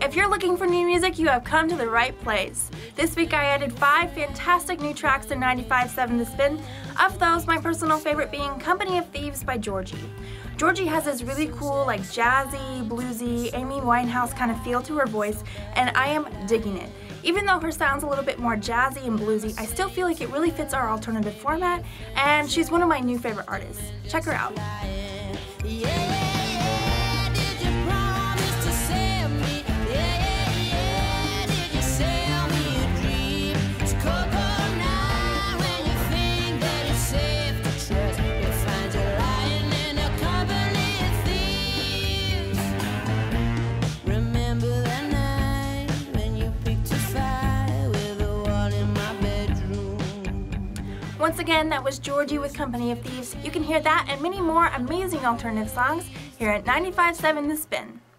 If you're looking for new music, you have come to the right place. This week I added 5 fantastic new tracks to 95.7 The Spin. Of those, my personal favorite being Company of Thieves by Georgie. Georgie has this really cool, like jazzy, bluesy, Amy Winehouse kind of feel to her voice, and I am digging it. Even though her sound's a little bit more jazzy and bluesy, I still feel like it really fits our alternative format, and she's one of my new favorite artists. Check her out. Once again, that was Georgie with Company of Thieves. You can hear that and many more amazing alternative songs here at 95.7 The Spin.